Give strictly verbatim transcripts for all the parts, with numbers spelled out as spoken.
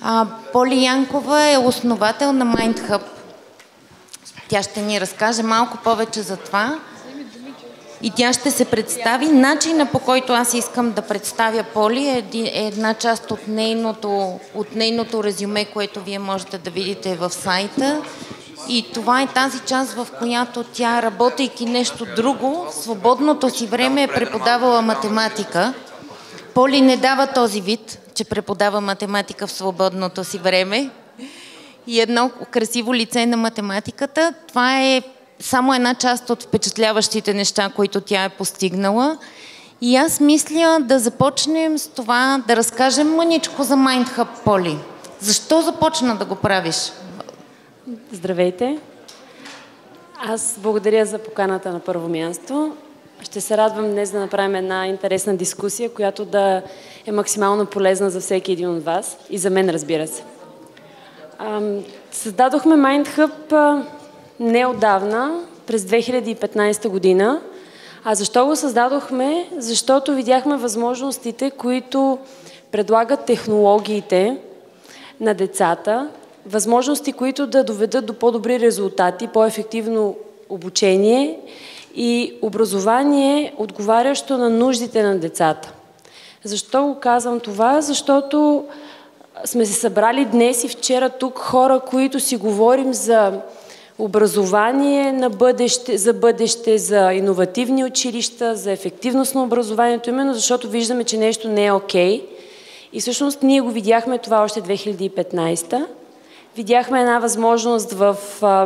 А, Поли Янкова е основател на MindHub. Тя ще ни разкаже малко повече за това. И тя ще се представи. Начина, по който аз искам да представя Поли, е една част от нейното, от нейното резюме, което вие можете да видите в сайта. И това е тази част, в която тя, работейки нещо друго, в свободното си време е преподавала математика. Поли не дава този вид, че преподава математика в свободното си време. И едно красиво лице на математиката. Това е само една част от впечатляващите неща, които тя е постигнала. И аз мисля да започнем с това, да разкажем мъничко за MindHub, Поли. Защо започна да го правиш? Здравейте! Аз благодаря за поканата на първо място. Ще се радвам днес да направим една интересна дискусия, която да е максимално полезна за всеки един от вас и за мен, разбира се. Създадохме MindHub неотдавна, през две хиляди и петнадесета година. А защо го създадохме? Защото видяхме възможностите, които предлагат технологиите на децата, възможности, които да доведат до по-добри резултати, по-ефективно обучение и образование, отговарящо на нуждите на децата. Защо го казвам това? Защото сме се събрали днес и вчера тук хора, които си говорим за образование на бъдеще, за бъдеще, за иновативни училища, за ефективност на образованието, именно защото виждаме, че нещо не е окей. И всъщност ние го видяхме това още две хиляди и петнадесета. Видяхме една възможност в а,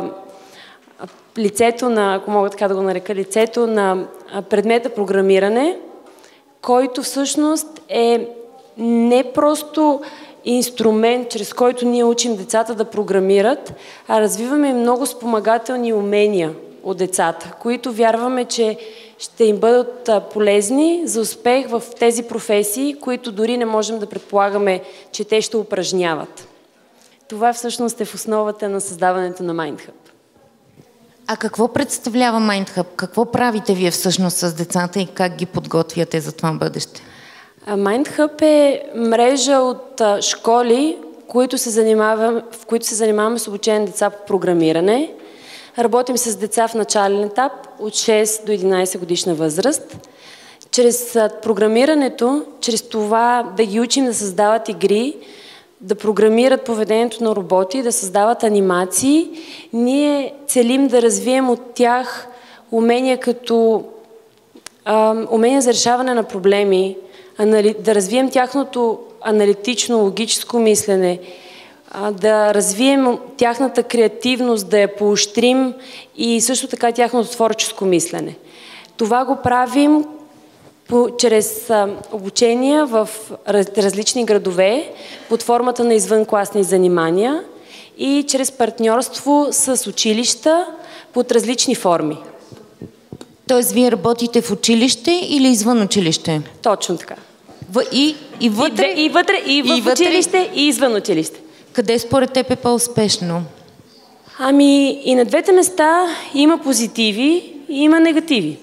лицето на, ако мога така да го нарека, лицето на предмета програмиране, който всъщност е не просто инструмент, чрез който ние учим децата да програмират, а развиваме много спомагателни умения от децата, които вярваме, че ще им бъдат полезни за успех в тези професии, които дори не можем да предполагаме, че те ще упражняват. Това всъщност е в основата на създаването на MindHub. А какво представлява MindHub? Какво правите вие всъщност с децата и как ги подготвяте за това бъдеще? MindHub е мрежа от школи, които се занимава, в които се занимаваме с обучение на деца по програмиране. Работим с деца в начален етап от шест до единадесет годишна възраст. Чрез програмирането, чрез това да ги учим да създават игри, да програмират поведението на роботи, да създават анимации, ние целим да развием от тях умения като а, умения за решаване на проблеми, да развием тяхното аналитично, логическо мислене, да развием тяхната креативност, да я поощрим и също така тяхното творческо мислене. Това го правим по, чрез а, обучения в раз, различни градове под формата на извънкласни занимания и чрез партньорство с училища под различни форми. Тоест, вие работите в училище или извън училище? Точно така. В, и, и вътре, и, и, вътре, и в и вътре, училище, и извън училище. Къде според теб е по-успешно? Ами и на двете места има позитиви и има негативи.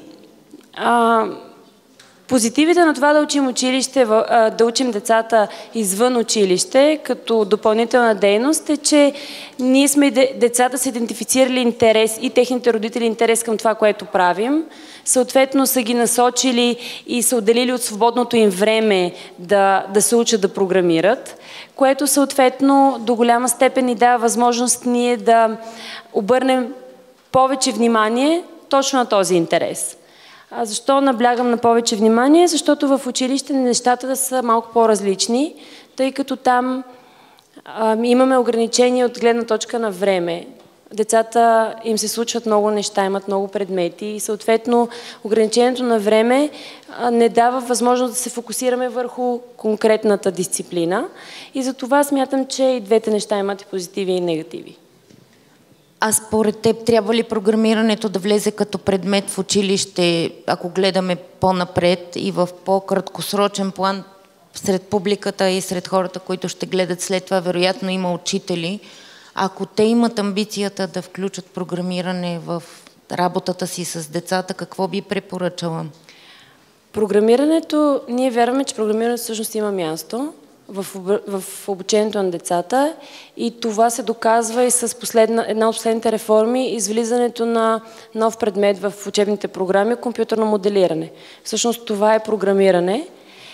А, позитивите на това да учим училище, да учим децата извън училище, като допълнителна дейност е, че ние сме децата са идентифицирали интерес и техните родители интерес към това, което правим. Съответно са ги насочили и са отделили от свободното им време да, да се учат да програмират, което съответно до голяма степен ни дава възможност ние да обърнем повече внимание точно на този интерес. А защо наблягам на повече внимание? Защото в училище нещата да са малко по-различни, тъй като там а, имаме ограничения от гледна точка на време. Децата им се случват много неща, имат много предмети и съответно ограничението на време а, не дава възможност да се фокусираме върху конкретната дисциплина и затова смятам, че и двете неща имат и позитиви и негативи. А според теб трябва ли програмирането да влезе като предмет в училище, ако гледаме по-напред и в по-краткосрочен план сред публиката и сред хората, които ще гледат след това, вероятно има учители. Ако те имат амбицията да включат програмиране в работата си с децата, какво би препоръчала? Програмирането, ние вярваме, че програмирането всъщност има място. в, в обучението на децата и това се доказва и с последна, една от последните реформи, излизането на нов предмет в учебните програми, компютърно моделиране. Всъщност това е програмиране,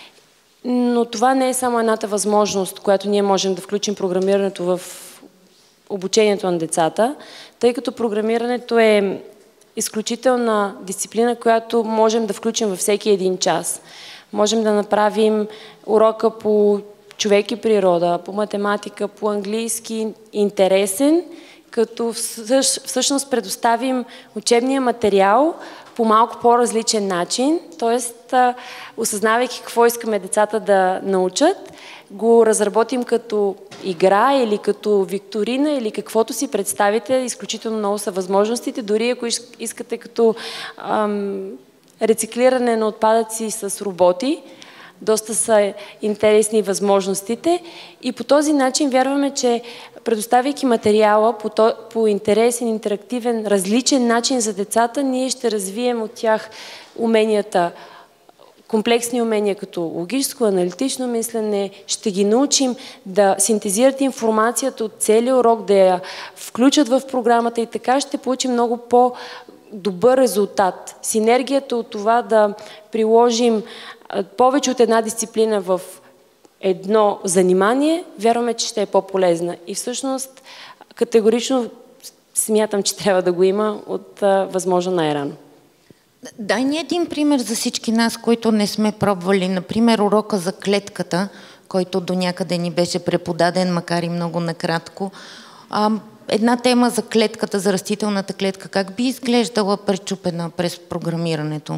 но това не е само едната възможност, която ние можем да включим програмирането в обучението на децата, тъй като програмирането е изключителна дисциплина, която можем да включим във всеки един час. Можем да направим урока по човек и природа, по математика, по английски интересен, като всъщност предоставим учебния материал по малко по-различен начин, т.е. осъзнавайки какво искаме децата да научат, го разработим като игра или като викторина или каквото си представите. Изключително много са възможностите, дори ако искате като ам, рециклиране на отпадъци с роботи. Доста са интересни възможностите и по този начин вярваме, че предоставяйки материала по, то, по интересен, интерактивен, различен начин за децата, ние ще развием от тях уменията, комплексни умения като логическо, аналитично мислене, ще ги научим да синтезират информацията от целия урок, да я включат в програмата и така ще получим много по-добър резултат. Синергията от това да приложим повече от една дисциплина в едно занимание, вярваме, че ще е по-полезна. И всъщност категорично смятам, че трябва да го има от а, възможно най-рано. Дай ни един пример за всички нас, които не сме пробвали. Например, урока за клетката, който до някъде ни беше преподаден, макар и много накратко. А, една тема за клетката, за растителната клетка, как би изглеждала пречупена през програмирането?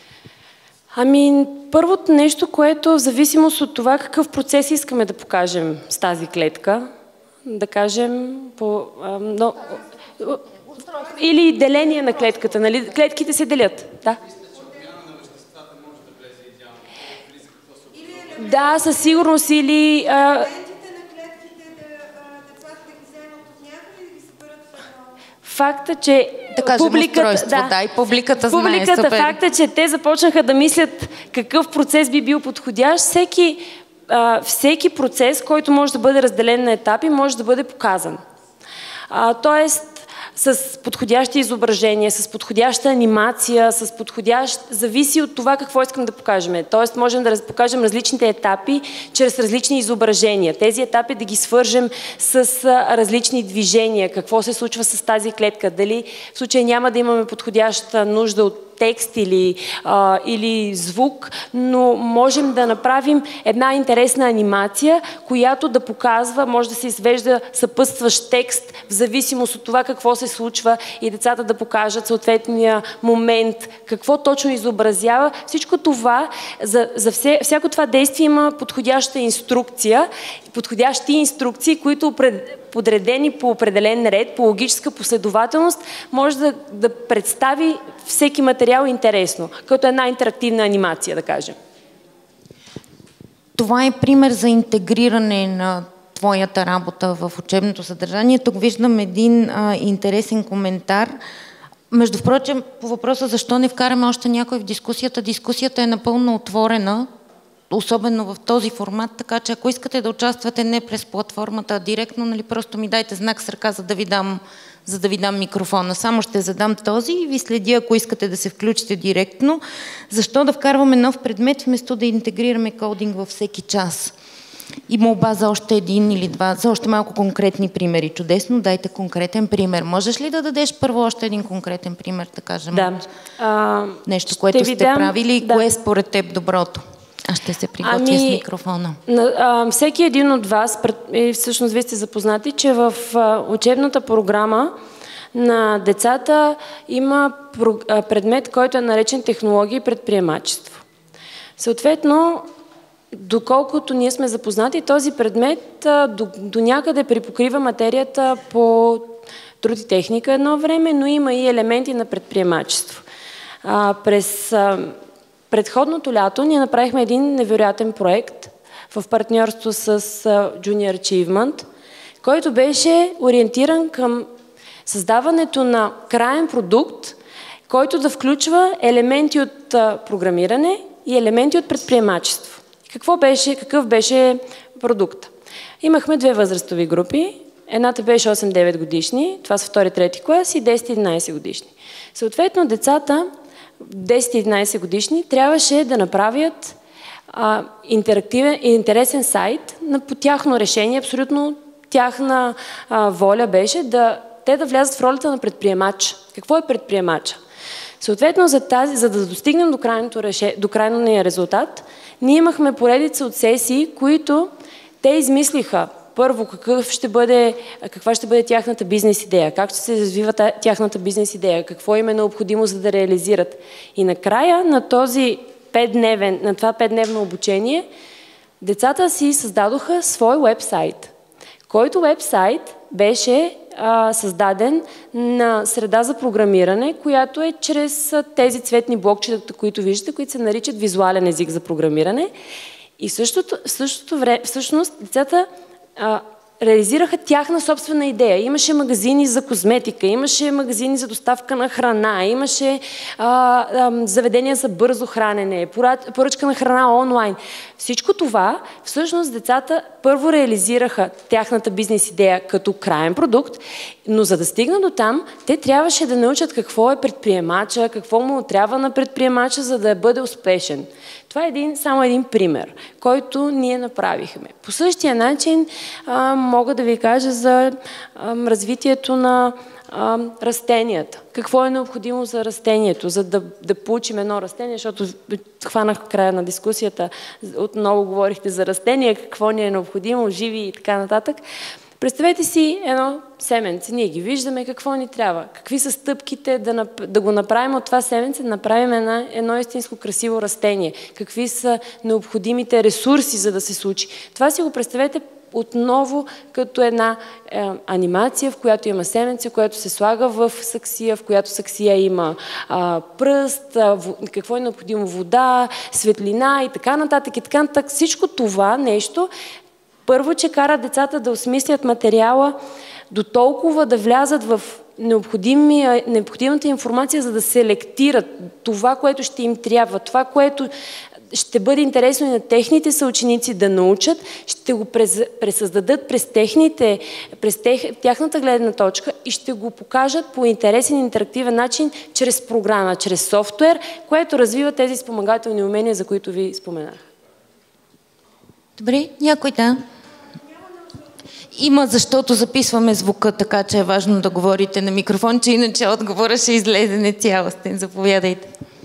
Ами, първото нещо, което в зависимост от това какъв процес искаме да покажем с тази клетка, да кажем по... А, но, или деление на клетката, нали? Клетките се делят, да. Да, със сигурност или... А, факта, че да кажем публиката, да, да, и публиката, публиката знае, супер. Факта, че те започнаха да мислят какъв процес би бил подходящ, всеки, а, всеки процес, който може да бъде разделен на етапи, може да бъде показан. А, тоест, с подходящи изображения, с подходяща анимация, с подходящ... Зависи от това какво искам да покажем. Тоест, можем да покажем различните етапи чрез различни изображения. Тези етапи да ги свържем с различни движения. Какво се случва с тази клетка? Дали в случая няма да имаме подходяща нужда от текст или, а, или звук, но можем да направим една интересна анимация, която да показва, може да се извежда съпътстващ текст в зависимост от това какво се случва и децата да покажат съответния момент, какво точно изобразява. Всичко това, за, за все, всяко това действие има подходяща инструкция, подходящи инструкции, които пред, подредени по определен ред, по логическа последователност, може да, да представи всеки материал интересно, като една интерактивна анимация, да кажем. Това е пример за интегриране на твоята работа в учебното съдържание. Тук виждам един а, интересен коментар. Между впрочем, по въпроса защо не вкараме още някой в дискусията, дискусията е напълно отворена, особено в този формат, така че ако искате да участвате не през платформата, а директно, нали, просто ми дайте знак с ръка, за да ви дам, за да ви дам микрофона. Само ще задам този и ви следя, ако искате да се включите директно. Защо да вкарваме нов предмет, вместо да интегрираме кодинг във всеки час? И молба за още един или два, за още малко конкретни примери. Чудесно, дайте конкретен пример. Можеш ли да дадеш първо още един конкретен пример, да кажем, да. от а, нещо, което сте дам, правили и да. Кое е според теб доброто? Аз ще се приготвя ами, с микрофона. На, а, всеки един от вас, и всъщност вие сте запознати, че в а, учебната програма на децата има предмет, който е наречен технологии и предприемачество. Съответно, доколкото ние сме запознати, този предмет а, до, до някъде припокрива материята по труд и техника едно време, но има и елементи на предприемачество. А, през а, предходното лято ние направихме един невероятен проект в партньорство с а, Junior Achievement, който беше ориентиран към създаването на краен продукт, който да включва елементи от а, програмиране и елементи от предприемачество. Какво беше, какъв беше продукта. Имахме две възрастови групи. Едната беше осем-девет годишни, това са втори-трети клас, и десет-единайсет годишни. Съответно, децата десет-единайсет годишни трябваше да направят а, интерактивен и интересен сайт на, по тяхно решение, абсолютно тяхна а, воля беше да те да влязат в ролята на предприемач. Какво е предприемача? Съответно, за, тази, за да достигнем до, до крайния резултат, ние имахме поредица от сесии, които те измислиха първо какъв ще бъде, каква ще бъде тяхната бизнес идея, как ще се развива тяхната бизнес идея, какво им е необходимо за да реализират. И накрая на този петдневен, на това петдневно обучение, децата си създадоха свой уебсайт, който уебсайт беше а, създаден на среда за програмиране, която е чрез тези цветни блокчета, които виждате, които се наричат визуален език за програмиране. И в същото, в същото време, всъщност, децата а, реализираха тяхна собствена идея. Имаше магазини за козметика, имаше магазини за доставка на храна, имаше а, а, заведения за бързо хранене, поръчка на храна онлайн. Всичко това, всъщност, децата първо реализираха тяхната бизнес идея като краен продукт, но за да стигнат до там, те трябваше да научат какво е предприемача, какво му трябва на предприемача, за да бъде успешен. Това е един, само един пример, който ние направихме. По същия начин а, мога да ви кажа за а, развитието на а, растенията. Какво е необходимо за растението, за да, да получим едно растение, защото хванах в края на дискусията, отново говорихте за растения, какво ни е необходимо, живи и така нататък. Представете си едно семенце, ние ги виждаме, какво ни трябва, какви са стъпките да, да го направим от това семенце, да направим една, едно истинско красиво растение, какви са необходимите ресурси, за да се случи. Това си го представете отново като една е, анимация, в която има семенце, което се слага в саксия, в която саксия има а, пръст, а, в, какво е необходимо, вода, светлина и така нататък и така нататък. Всичко това нещо първо, че кара децата да осмислят материала до толкова да влязат в необходимата информация, за да селектират това, което ще им трябва, това, което ще бъде интересно и на техните съученици да научат, ще го пресъздадат през, техните, през тех, тяхната гледна точка и ще го покажат по интересен и интерактивен начин чрез програма, чрез софтуер, което развива тези спомагателни умения, за които ви споменах. Добре, някой да? Има, защото записваме звука, така че е важно да говорите на микрофон, че иначе отговора ще излезе не цялостен. Заповядайте.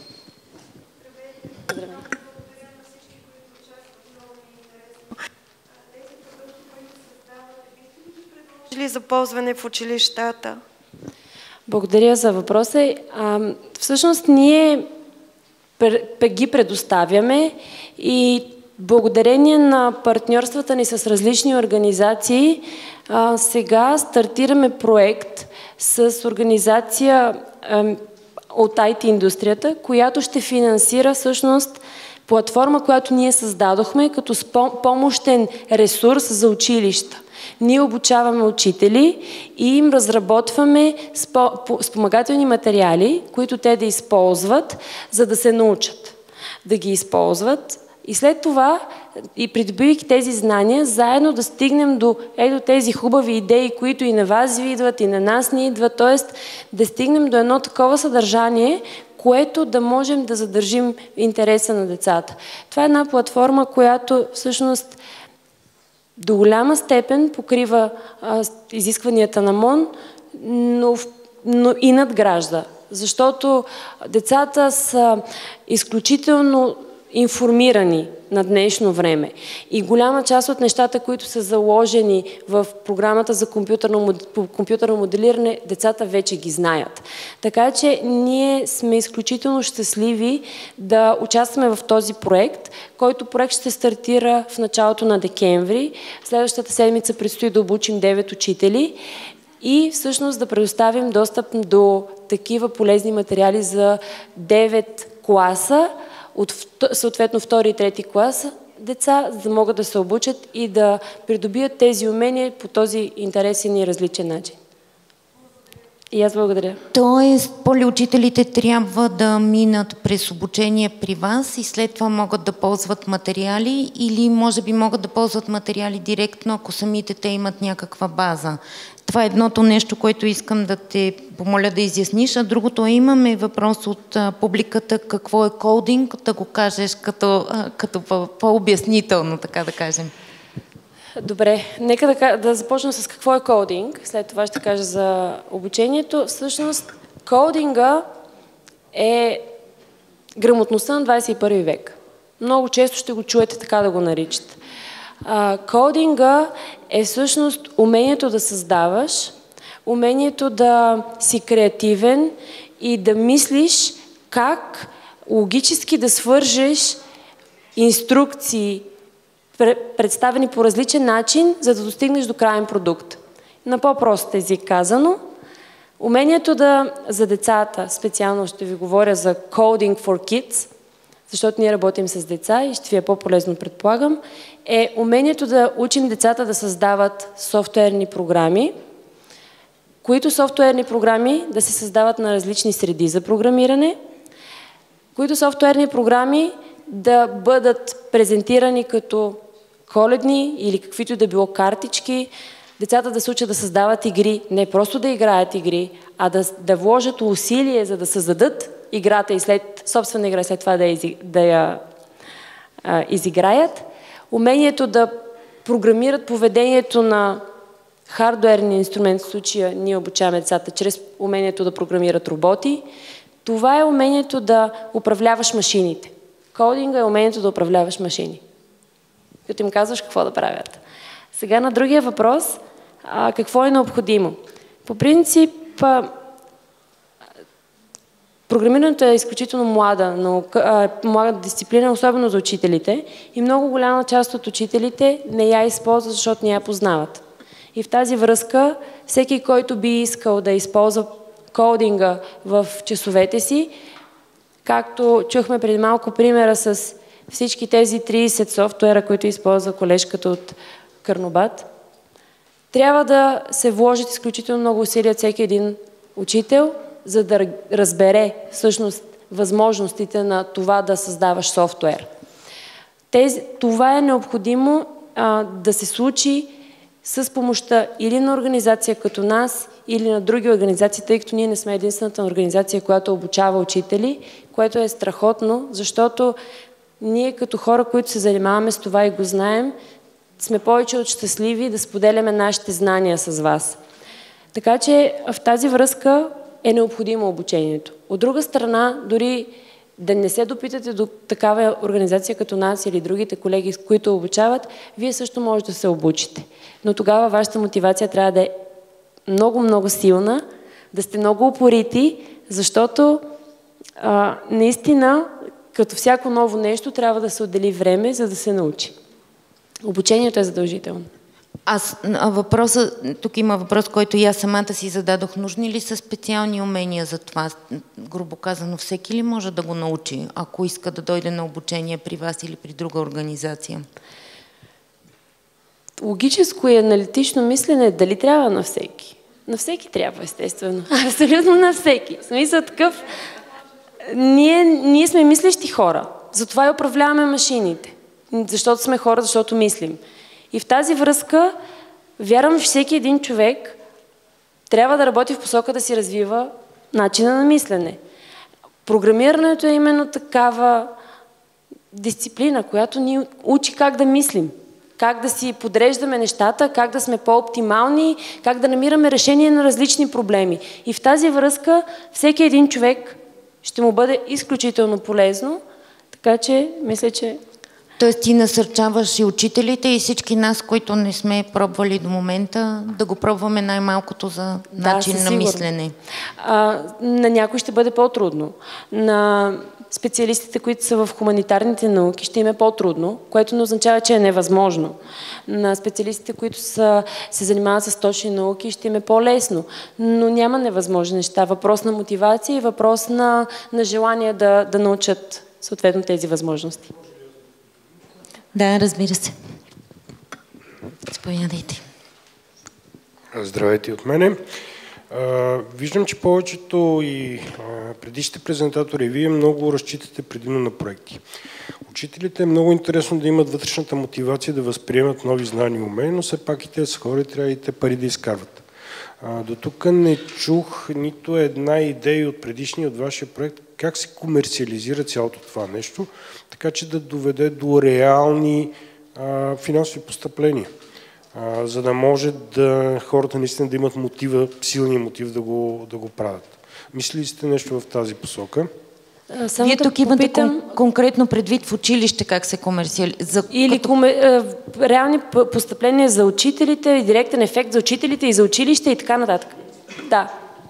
Ли за ползване в училищата? Благодаря за въпроса. А, всъщност ние ги предоставяме и благодарение на партньорствата ни с различни организации, а, сега стартираме проект с организация а, от ай ти индустрията, която ще финансира всъщност платформа, която ние създадохме като помощен ресурс за училища. Ние обучаваме учители и им разработваме спомагателни материали, които те да използват, за да се научат. Да ги използват и след това, и придобивайки тези знания, заедно да стигнем до, е, до тези хубави идеи, които и на вас ви идват, и на нас ни идват, т.е. да стигнем до едно такова съдържание, което да можем да задържим интереса на децата. Това е една платформа, която всъщност до голяма степен покрива а, изискванията на МОН, но, но и надгражда. Защото децата са изключително информирани на днешно време. И голяма част от нещата, които са заложени в програмата за компютърно, компютърно моделиране, децата вече ги знаят. Така че ние сме изключително щастливи да участваме в този проект, който проект ще стартира в началото на декември. Следващата седмица предстои да обучим девет учители и всъщност да предоставим достъп до такива полезни материали за девет класа, от съответно втори и трети клас деца, за да могат да се обучат и да придобият тези умения по този интересен и различен начин. И аз благодаря. Тоест, полиучителите трябва да минат през обучение при вас и след това могат да ползват материали или може би могат да ползват материали директно, ако самите те имат някаква база. Това е едното нещо, което искам да те помоля да изясниш, а другото имаме въпрос от а, публиката, какво е кодинг, да го кажеш като, а, като по-обяснително, така да кажем. Добре, нека да, да започна с какво е кодинг, след това ще кажа за обучението. Всъщност, кодинга е грамотността на двадесет и първи век. Много често ще го чуете така да го наричате. А, кодинга е всъщност умението да създаваш, умението да си креативен и да мислиш как логически да свържеш инструкции, представени по различен начин, за да достигнеш до краен продукт. На по-прост език казано, умението да за децата, специално ще ви говоря за Coding for Kids, защото ние работим с деца и ще ви е по-полезно, предполагам, е умението да учим децата да създават софтуерни програми, които софтуерни програми да се създават на различни среди за програмиране, които софтуерни програми да бъдат презентирани като коледни или каквито да било картички, децата да се учат да създават игри, не просто да играят игри, а да, да вложат усилие, за да създадат играта и след собствена игра, след това да я, да я а, изиграят. Умението да програмират поведението на хардуерни инструмент, в случая ние обучаваме децата чрез умението да програмират роботи. Това е умението да управляваш машините. Кодинга е умението да управляваш машини. Като им казваш какво да правят. Сега на другия въпрос, а, какво е необходимо? По принцип, а, програмирането е изключително млада, наука, а, млада дисциплина, особено за учителите, и много голяма част от учителите не я използват, защото не я познават. И в тази връзка, всеки, който би искал да използва кодинга в часовете си, както чухме преди малко примера с всички тези тридесет софтуера, които използва колежката от Карнобат, трябва да се вложат изключително много усилия от всеки един учител, за да разбере всъщност възможностите на това да създаваш софтуер. Тези, това е необходимо а, да се случи с помощта или на организация като нас, или на други организации, тъй като ние не сме единствената организация, която обучава учители, което е страхотно, защото ние като хора, които се занимаваме с това и го знаем, сме повече от щастливи да споделяме нашите знания с вас. Така че в тази връзка е необходимо обучението. От друга страна, дори да не се допитате до такава организация като нас или другите колеги, с които обучават, вие също можете да се обучите. Но тогава вашата мотивация трябва да е много-много силна, да сте много упорити, защото а, наистина, като всяко ново нещо, трябва да се отдели време, за да се научи. Обучението е задължително. Аз, въпроса, тук има въпрос, който и аз самата си зададох. Нужни ли са специални умения за това? Грубо казано, всеки ли може да го научи, ако иска да дойде на обучение при вас или при друга организация? Логическо и аналитично мислене, дали трябва на всеки? На всеки трябва, естествено. Абсолютно на всеки. В смисъл такъв, ние, ние сме мислещи хора. Затова и управляваме машините. Защото сме хора, защото мислим. И в тази връзка, вярвам, че всеки един човек трябва да работи в посока да си развива начина на мислене. Програмирането е именно такава дисциплина, която ни учи как да мислим, как да си подреждаме нещата, как да сме по-оптимални, как да намираме решение на различни проблеми. И в тази връзка всеки един човек ще му бъде изключително полезно, така че мисля, че... Тоест ти насърчаваш и учителите и всички нас, които не сме пробвали до момента, да го пробваме най-малкото за да, начин на мислене. А, на някой ще бъде по-трудно. На специалистите, които са в хуманитарните науки, ще им е по-трудно, което не означава, че е невъзможно. На специалистите, които са, се занимават с точни науки, ще им е по-лесно. Но няма невъзможни неща. Въпрос на мотивация и въпрос на, на желание да, да научат съответно тези възможности. Да, разбира се. Заповядайте. Здравейте от мене. Виждам, че повечето и предишните презентатори, вие много разчитате предимно на проекти. Учителите е много интересно да имат вътрешната мотивация да възприемат нови знания и умения, но все пак и те са хора и трябва и те пари да изкарват. До тук не чух нито една идея от предишния, от вашия проект, как се комерциализира цялото това нещо, така че да доведе до реални а, финансови постъпления, а, за да може да хората наистина да имат мотива, силния мотив да го, да го правят. Мислили сте нещо в тази посока? Само Вие да тук имате попитам... кон- конкретно предвид в училище как се комерциализира? Или като... коме... реални постъпления за учителите, директен ефект за учителите и за училище и така нататък. Да.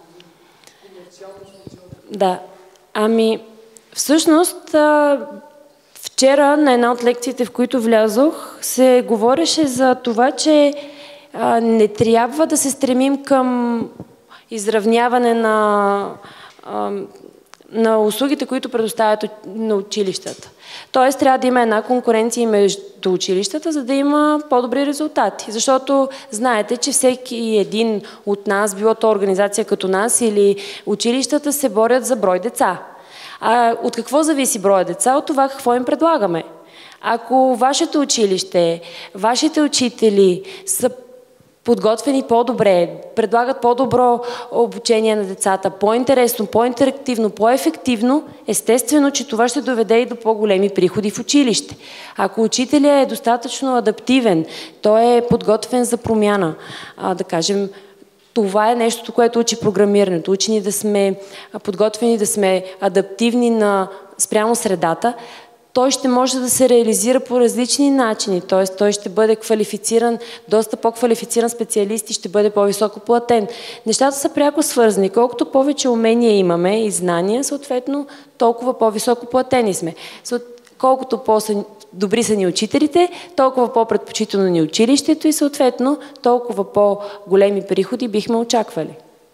Да. Ами, всъщност, вчера на една от лекциите, в които влязох, се говореше за това, че не трябва да се стремим към изравняване на на услугите, които предоставят на училищата. Тоест, трябва да има една конкуренция между училищата, за да има по-добри резултати. Защото знаете, че всеки един от нас, било то организация като нас или училищата, се борят за брой деца. А от какво зависи броя деца? От това какво им предлагаме. Ако вашето училище, вашите учители са подготвени по-добре, предлагат по-добро обучение на децата, по-интересно, по-интерактивно, по-ефективно, естествено, че това ще доведе и до по-големи приходи в училище. Ако учителя е достатъчно адаптивен, той е подготвен за промяна, а, да кажем, това е нещото, което учи програмирането. Учи ни да сме подготвени, да сме адаптивни на спрямо средата, той ще може да се реализира по различни начини, т.е. той ще бъде квалифициран, доста по-квалифициран специалист и ще бъде по-високо платен. Нещата са пряко свързани. Колкото повече умения имаме и знания, съответно, толкова по-високо платени сме. Колкото по-добри са ни учителите, толкова по-предпочитано ни училището и съответно толкова по-големи приходи бихме очаквали.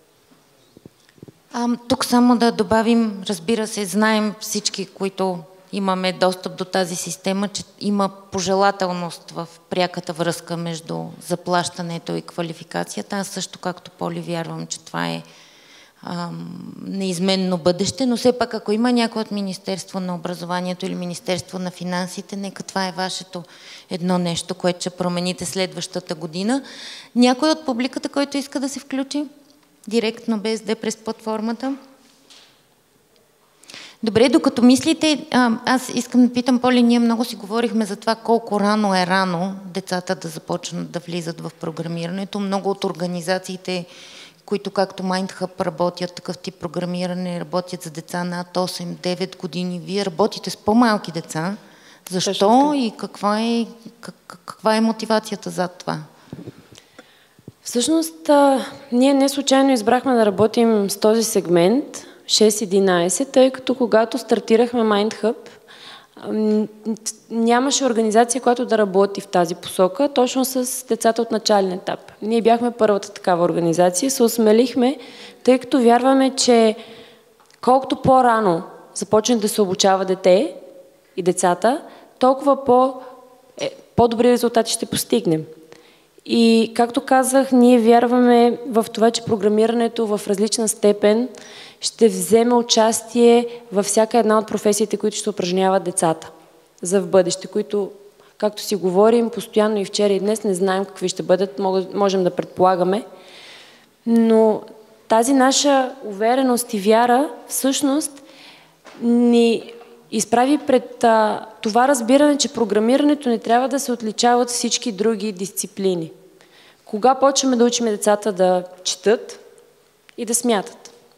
А, тук само да добавим, разбира се, знаем всички, които имаме достъп до тази система, че има пожелателност в пряката връзка между заплащането и квалификацията. Аз също, както Поли, вярвам, че това е ам, неизменно бъдеще, но все пак, ако има някой от Министерство на образованието или Министерство на финансите, нека това е вашето едно нещо, което ще промените следващата година. Някой от публиката, който иска да се включи директно, без да е през платформата? Добре, докато мислите, аз искам да питам, Поли, ние много си говорихме за това колко рано е рано децата да започнат да влизат в програмирането. Много от организациите, които както MindHub работят такъв тип програмиране, работят за деца над осем-девет години. Вие работите с по-малки деца. Защо и каква е, как, каква е мотивацията за това? Всъщност, а, ние не случайно избрахме да работим с този сегмент шест единайсет, тъй като когато стартирахме MindHub, нямаше организация, която да работи в тази посока, точно с децата от начален етап. Ние бяхме първата такава организация, се осмелихме, тъй като вярваме, че колкото по-рано започне да се обучава дете и децата, толкова по, е, по-добри резултати ще постигнем. И както казах, ние вярваме в това, че програмирането в различна степен ще вземе участие във всяка една от професиите, които ще упражняват децата за в бъдеще, които, както си говорим, постоянно и вчера и днес не знаем какви ще бъдат, можем да предполагаме. Но тази наша увереност и вяра всъщност ни изправи пред а, това разбиране, че програмирането не трябва да се отличава от всички други дисциплини. Кога почваме да учим децата да четат и да смятат?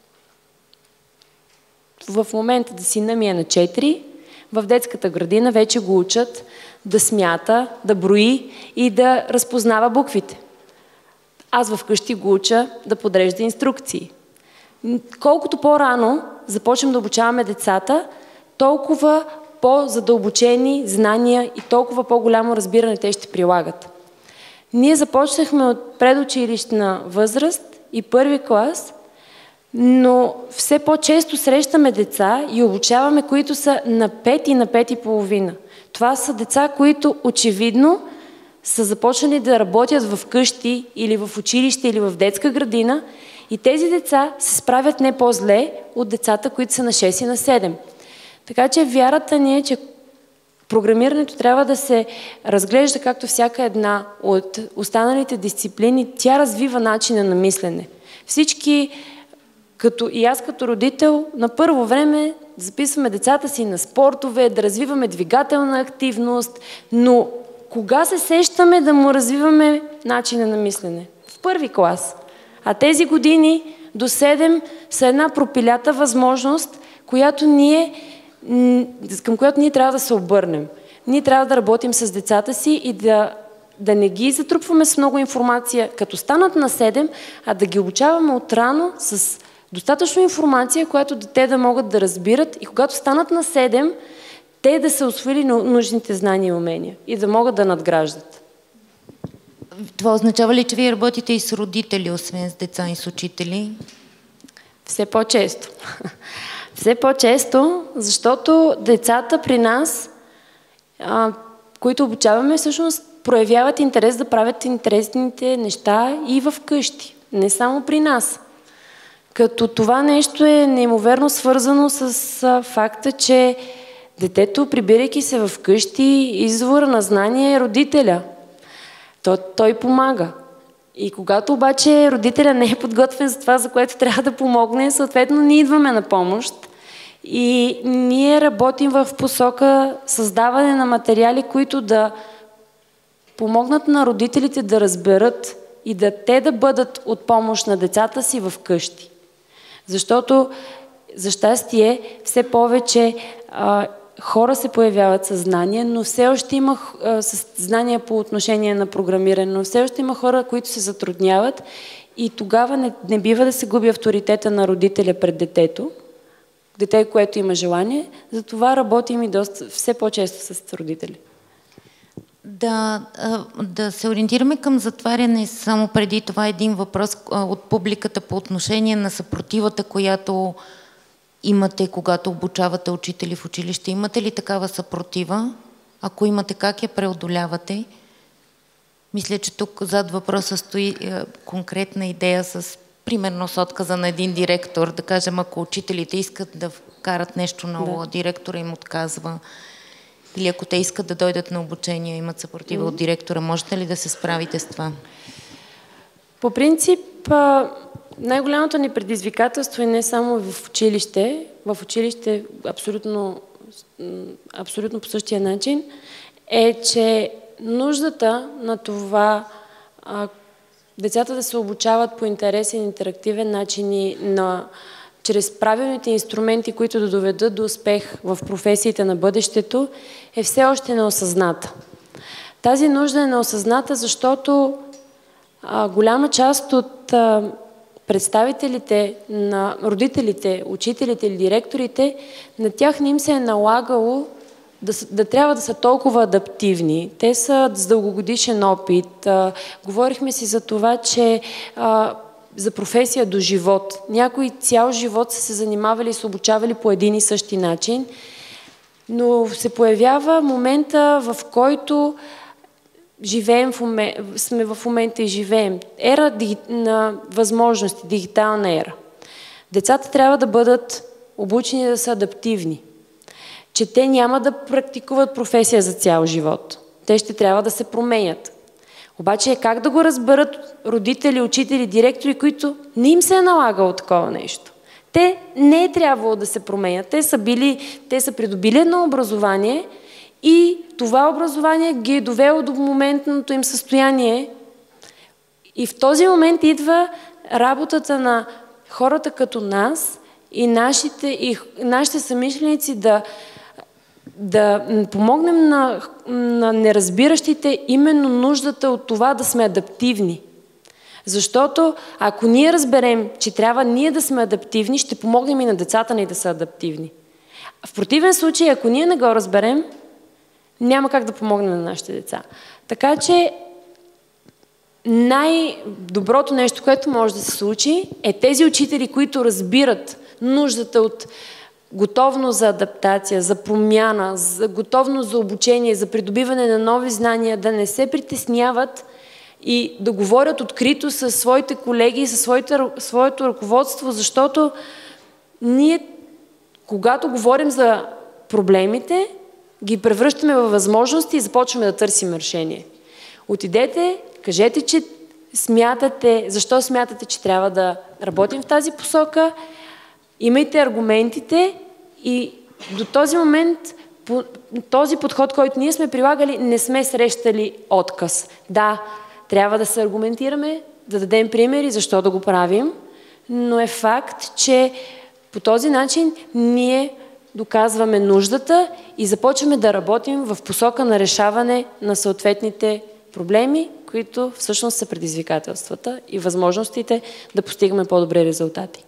В момента да сина ми е на четири, в детската градина вече го учат да смята, да брои и да разпознава буквите. Аз вкъщи го уча да подрежда инструкции. Колкото по-рано започнем да обучаваме децата, толкова по-задълбочени знания и толкова по-голямо разбиране те ще прилагат. Ние започнахме от предучилищна възраст и първи клас, но все по-често срещаме деца и обучаваме, които са на пет и на пет и половина. Това са деца, които очевидно са започнали да работят в къщи или в училище или в детска градина И тези деца се справят не по-зле от децата, които са на шест и на седем. Така че вярата ни е, че програмирането трябва да се разглежда както всяка една от останалите дисциплини. Тя развива начина на мислене. Всички, като и аз като родител, на първо време записваме децата си на спортове, да развиваме двигателна активност, но кога се сещаме да му развиваме начина на мислене? В първи клас. А тези години до седем са една пропилята възможност, която ние, към която ние трябва да се обърнем. Ние трябва да работим с децата си и да, да не ги затрупваме с много информация, като станат на седем, а да ги обучаваме отрано с достатъчно информация, която те да могат да разбират и когато станат на седем, те да са усвоили нужните знания и умения и да могат да надграждат. Това означава ли, че вие работите и с родители, освен с деца и с учители? Все по-често. Все по-често, защото децата при нас, а, които обучаваме, всъщност проявяват интерес да правят интересните неща и в къщи, не само при нас. Като това нещо е неимоверно свързано с а, факта, че детето, прибирайки се в къщи, извора на знание е родителя. То, той помага. И когато обаче родителя не е подготвен за това, за което трябва да помогне, съответно ние идваме на помощ. И ние работим в посока създаване на материали, които да помогнат на родителите да разберат и да те да бъдат от помощ на децата си в къщи. Защото, за щастие, все повече а, хора се появяват със знания, но все още има а, знания по отношение на програмиране, но все още има хора, които се затрудняват и тогава не, не бива да се губи авторитета на родителя пред детето, дете, което има желание, затова работим и доста, все по-често с родители. Да, да се ориентираме към затваряне, само преди това един въпрос от публиката по отношение на съпротивата, която имате, когато обучавате учители в училище. Имате ли такава съпротива? Ако имате, как я преодолявате? Мисля, че тук зад въпроса стои конкретна идея с примерно с отказа на един директор, да кажем, ако учителите искат да вкарат нещо ново, да. Директора им отказва. Или ако те искат да дойдат на обучение, имат съпротива mm-hmm. от директора, можете ли да се справите с това? По принцип, най-голямото ни предизвикателство е не само в училище, в училище абсолютно, абсолютно по същия начин, е, че нуждата на това децата да се обучават по интересен, интерактивен начин на, чрез правилните инструменти, които да доведат до успех в професиите на бъдещето, е все още неосъзната. Тази нужда е неосъзната, защото а, голяма част от а, представителите на родителите, учителите или директорите, на тях не им се е налагало Да, да трябва да са толкова адаптивни. Те са с дългогодишен опит. А, говорихме си за това, че а, за професия до живот. Някои цял живот са се занимавали и се обучавали по един и същи начин, но се появява момента, в който живеем в момент, сме в момента и живеем. Ера на възможности, дигитална ера. Децата трябва да бъдат обучени да са адаптивни. Че те няма да практикуват професия за цял живот. Те ще трябва да се променят. Обаче как да го разберат родители, учители, директори, които не им се е налагало такова нещо? Те не е трябвало да се променят. Те са, били, те са придобили едно образование и това образование ги е довело до моментното им състояние. И в този момент идва работата на хората като нас и нашите, и нашите съмишленици да да помогнем на, на неразбиращите именно нуждата от това да сме адаптивни. Защото ако ние разберем, че трябва ние да сме адаптивни, ще помогнем и на децата ни да са адаптивни. В противен случай, ако ние не го разберем, няма как да помогнем на нашите деца. Така че най-доброто нещо, което може да се случи, е тези учители, които разбират нуждата от готовност за адаптация, за промяна, за готовност за обучение, за придобиване на нови знания, да не се притесняват и да говорят открито със своите колеги и със своите, своето ръководство, защото ние, когато говорим за проблемите, ги превръщаме във възможности и започваме да търсим решение. Отидете, кажете, че смятате, защо смятате, че трябва да работим в тази посока, имайте аргументите и до този момент по този подход, който ние сме прилагали, не сме срещали отказ. Да, трябва да се аргументираме, да дадем примери защо да го правим, но е факт, че по този начин ние доказваме нуждата и започваме да работим в посока на решаване на съответните проблеми, които всъщност са предизвикателствата и възможностите да постигаме по-добри резултати.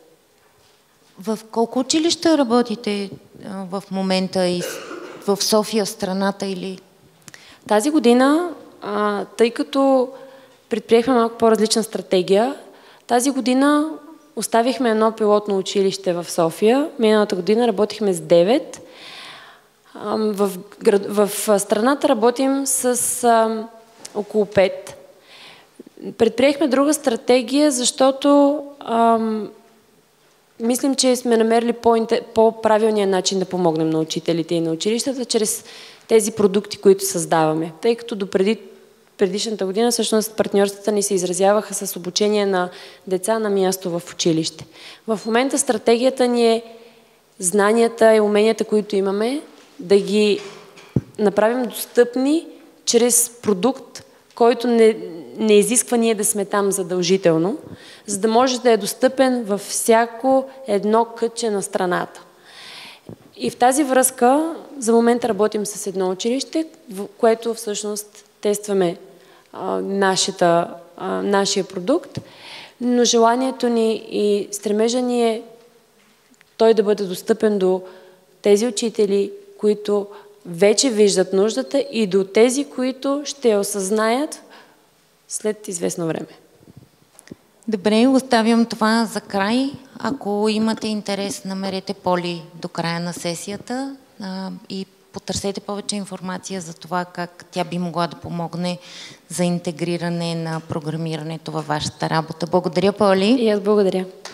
В колко училища работите в момента и в София, в страната или? Тази година, а, тъй като предприехме малко по-различна стратегия, тази година оставихме едно пилотно училище в София. Миналата година работихме с девет. А, в, в, в страната работим с а, около пет. Предприехме друга стратегия, защото а, мислим, че сме намерили по-правилния начин да помогнем на учителите и на училищата чрез тези продукти, които създаваме. Тъй като до преди, предишната година всъщност партньорствата ни се изразяваха с обучение на деца на място в училище. В момента стратегията ни е знанията и уменията, които имаме, да ги направим достъпни чрез продукт, който не, не изисква ние да сме там задължително, за да може да е достъпен във всяко едно кътче на страната. И в тази връзка за момента работим с едно училище, в което всъщност тестваме а, нашата, а, нашия продукт, но желанието ни и стремежа ни е той да бъде достъпен до тези учители, които вече виждат нуждата и до тези, които ще я осъзнаят след известно време. Добре, оставям това за край. Ако имате интерес, намерете Поли до края на сесията а, и потърсете повече информация за това как тя би могла да помогне за интегриране на програмирането във вашата работа. Благодаря, Поли. И аз благодаря.